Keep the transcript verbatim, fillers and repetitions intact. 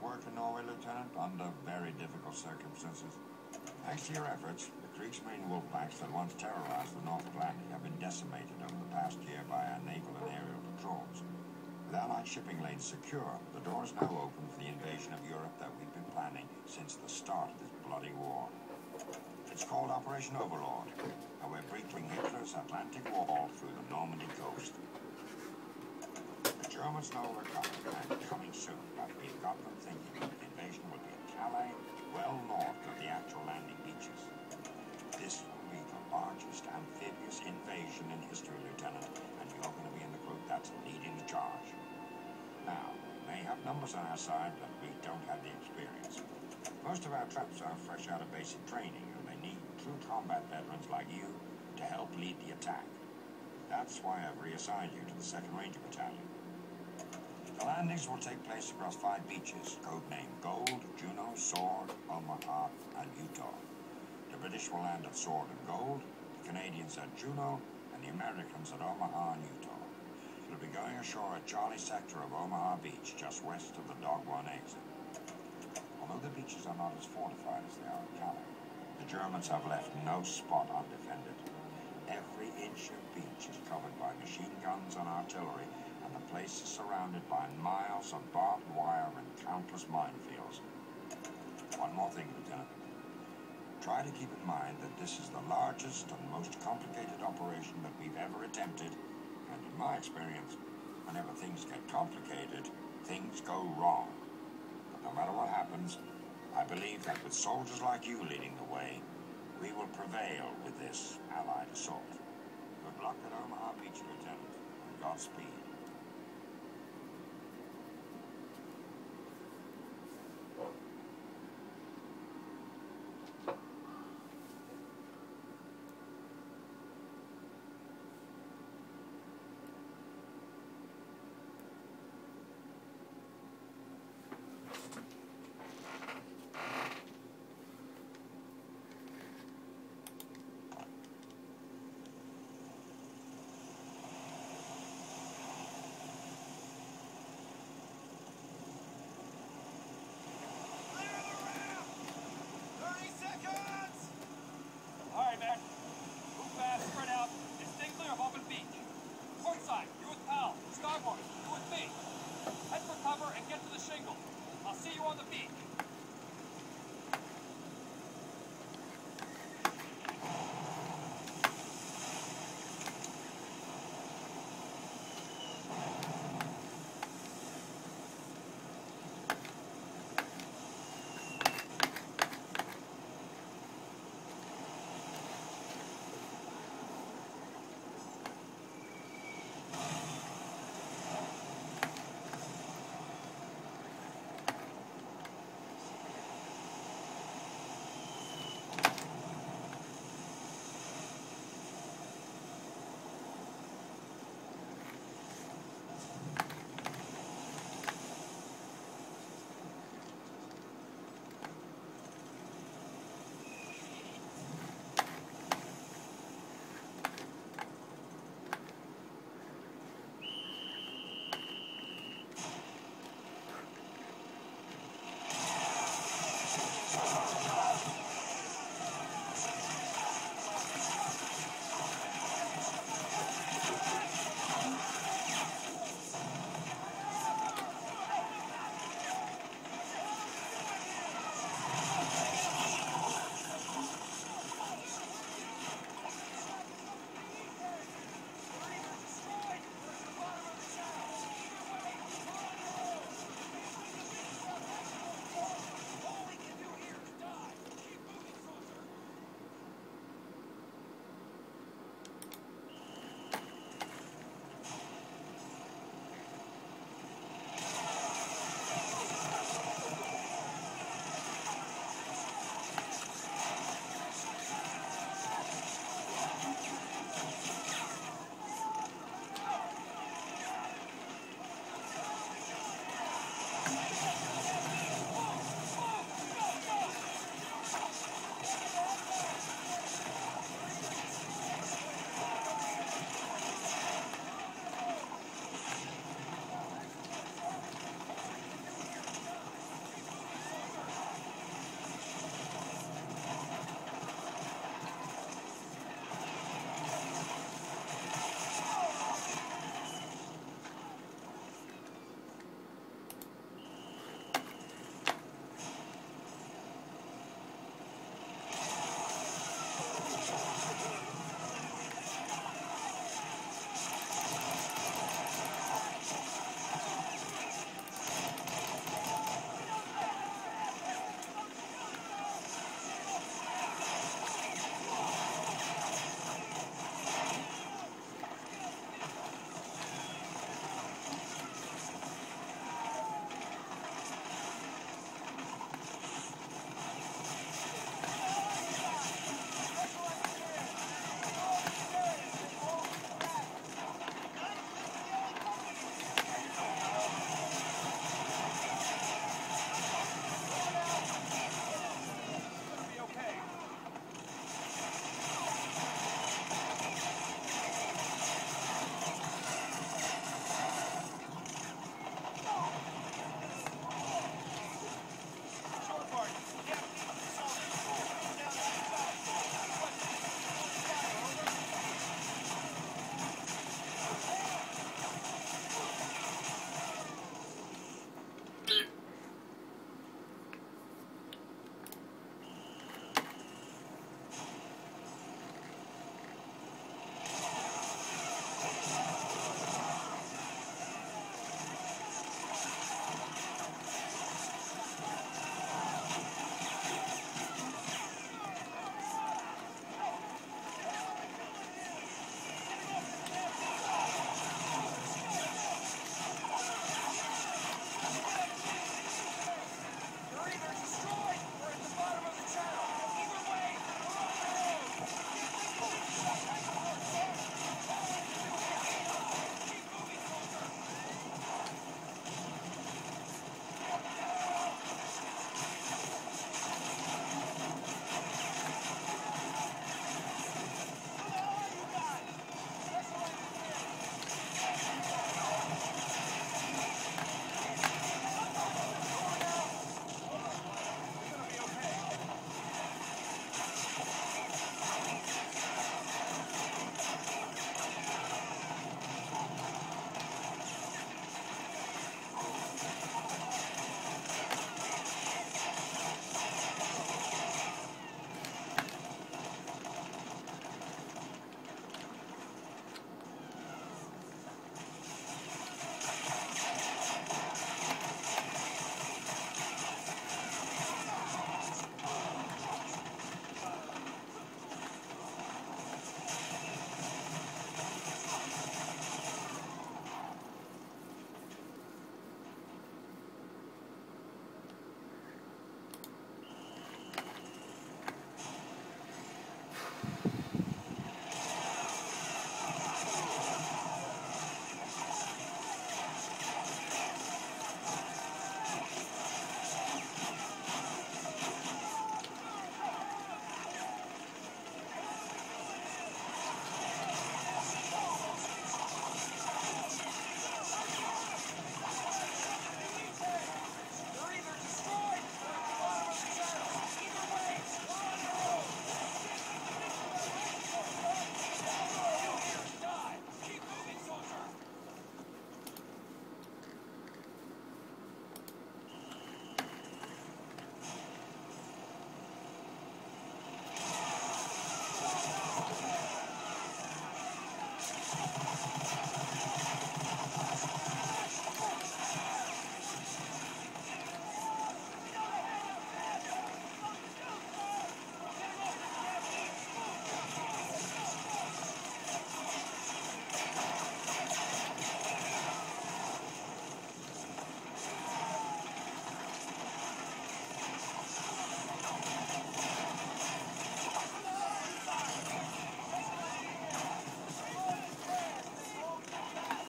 work in Norway, Lieutenant, under very difficult circumstances. Thanks to your efforts, the Kriegsmarine wolfpacks that once terrorized the North Atlantic have been decimated over the past year by our naval and aerial patrols. With Allied shipping lanes secure, the door is now open for the invasion of Europe that we've been planning since the start of this bloody war. It's called Operation Overlord, and we're breaching Hitler's Atlantic Wall through the Normandy coast. The Germans know we're coming, and coming soon, but we've got them thinking that the invasion will be at Calais, well north of the actual landing beaches. This will be the largest amphibious invasion in history, Lieutenant, and you're going to be in the group that's leading the charge. Now, we may have numbers on our side, but we don't have the experience. Most of our troops are fresh out of basic training, and they need true combat veterans like you to help lead the attack. That's why I've reassigned you to the second Ranger Battalion. The landings will take place across five beaches, codenamed Gold, Juno, Sword, Omaha, and Utah. The British will land at Sword and Gold, the Canadians at Juno, and the Americans at Omaha and Utah. We'll be going ashore at Charlie sector of Omaha Beach, just west of the Dog One exit. Although the beaches are not as fortified as they are at Calais, the Germans have left no spot undefended. Every inch of beach is covered by machine guns and artillery, and the place is surrounded by miles of barbed wire and countless minefields. One more thing, Lieutenant. Try to keep in mind that this is the largest and most complicated operation that we've ever attempted, and in my experience, whenever things get complicated, things go wrong. But no matter what happens, I believe that with soldiers like you leading the way, we will prevail with this Allied assault. Good luck at Omaha Beach, Lieutenant, and Godspeed.